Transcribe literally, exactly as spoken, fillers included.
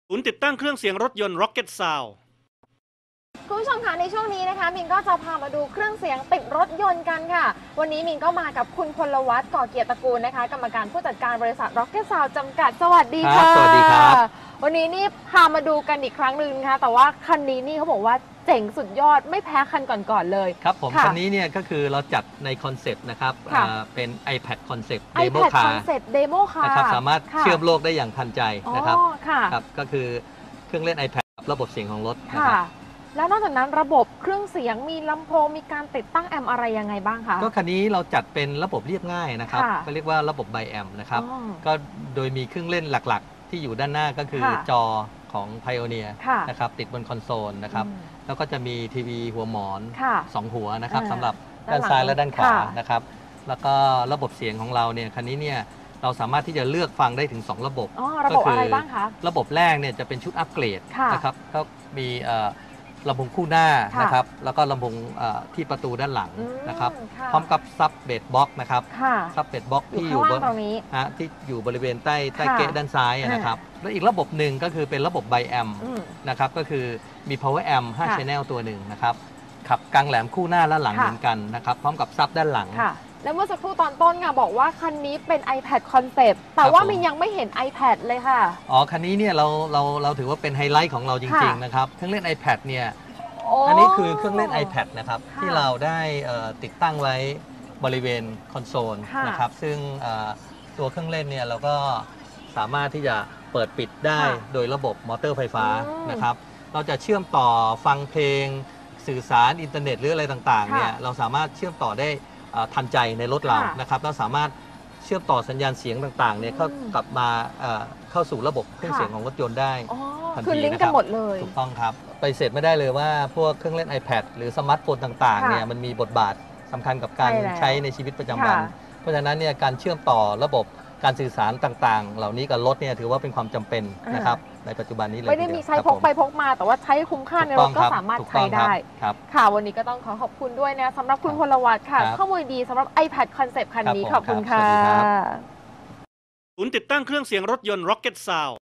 ศูนย์ติดตั้งเครื่องเสียงรถยนต์ Rocket Sound คุณผู้ชมคะในช่วงนี้นะคะมินก็จะพามาดูเครื่องเสียงติดรถยนต์กันค่ะวันนี้มินก็มากับคุณพลวัฒน์ก่อเกียรติตระกูลนะคะกรรมการผู้จัดการบริษัท Rocket Sound จำกัดสวัสดีค่ะสวัสดีครับวันนี้นี่พามาดูกันอีกครั้งหนึ่งนะคะแต่ว่าคันนี้นี่เขาบอกว่าเจ๋งสุดยอดไม่แพ้คันก่อนๆเลยครับผมคันนี้เนี่ยก็คือเราจัดในคอนเซปต์นะครับเป็น iPad Concept Demo iPad Car Concept Demo Car นะครับสามารถเชื่อมโลกได้อย่างทันใจนะครับครับก็คือเครื่องเล่น iPad ระบบเสียงของรถนะครับแล้วนอกจากนั้นระบบเครื่องเสียงมีลำโพงมีการติดตั้งแอมอะไรยังไงบ้างคะก็คันนี้เราจัดเป็นระบบเรียบง่ายนะครับก็เรียกว่าระบบไบแอมนะครับก็โดยมีเครื่องเล่นหลักๆที่อยู่ด้านหน้าก็คือจอของ Pioneer นะครับติดบนคอนโซลนะครับแล้วก็จะมีทีวีหัวหมอนสองหัวนะครับสำหรับด้านซ้ายและด้านขวานะครับแล้วก็ระบบเสียงของเราเนี่ยคันนี้เนี่ยเราสามารถที่จะเลือกฟังได้ถึงสองระบบระบบอะไรบ้างคะระบบแรกเนี่ยจะเป็นชุดอัปเกรดนะครับก็มีลำโพงคู่หน้านะครับแล้วก็ลำโพงที่ประตูด้านหลังนะครับพร้อมกับซับเบสบ็อกซ์นะครับซับเบสบ็อกซ์ที่อยู่บนที่อยู่บริเวณใต้ใต้เกะด้านซ้ายนะครับแล้วอีกระบบหนึ่งก็คือเป็นระบบไบแอมนะครับก็คือมี power amp ห้า channel ตัวหนึ่งนะครับขับกลางแหลมคู่หน้าและหลังเหมือนกันนะครับพร้อมกับซับด้านหลังแล้วเมื่อสักครู่ตอนต้นค่ะบอกว่าคันนี้เป็น iPad Concept แต่ว่ามันยังไม่เห็น iPad เลยค่ะอ๋อคันนี้เนี่ยเราเราเราถือว่าเป็นไฮไลท์ของเราจริงๆนะครับเครื่องเล่น iPad เนี่ยอันนี้คือเครื่องเล่น iPad นะครับที่เราได้ติดตั้งไว้บริเวณคอนโซลนะครับซึ่งตัวเครื่องเล่นเนี่ยเราก็สามารถที่จะเปิดปิดได้โดยระบบมอเตอร์ไฟฟ้านะครับเราจะเชื่อมต่อฟังเพลงสื่อสารอินเทอร์เน็ตหรืออะไรต่างๆเนี่ยเราสามารถเชื่อมต่อได้ทันใจในรถเรานะครับเราสามารถเชื่อมต่อสัญญาณเสียงต่างๆเนี่ยเข้ากลับมาเข้าสู่ระบบเครื่องเสียงของรถยนต์ได้ทันทีคือลิงก์กันหมดเลยถูกต้องครับไปเสร็จไม่ได้เลยว่าพวกเครื่องเล่น iPad หรือสมาร์ทโฟนต่างๆเนี่ยมันมีบทบาทสำคัญกับการใช้ในชีวิตประจำวันเพราะฉะนั้นเนี่ยการเชื่อมต่อระบบการสื่อสารต่างๆเหล่านี้กับรถเนี่ยถือว่าเป็นความจำเป็นนะครับในปัจจุบันนี้เลยไม่ได้มีใช้พกไปพกมาแต่ว่าใช้คุ้มค่าในรถก็สามารถใช้ได้ค่ะวันนี้ก็ต้องขอขอบคุณด้วยนะสำหรับคุณพลวัฒน์ค่ะข้อมูลดีสำหรับ iPad Concept คันนี้ขอบคุณค่ะศูนย์ติดตั้งเครื่องเสียงรถยนต์ Rocket Sound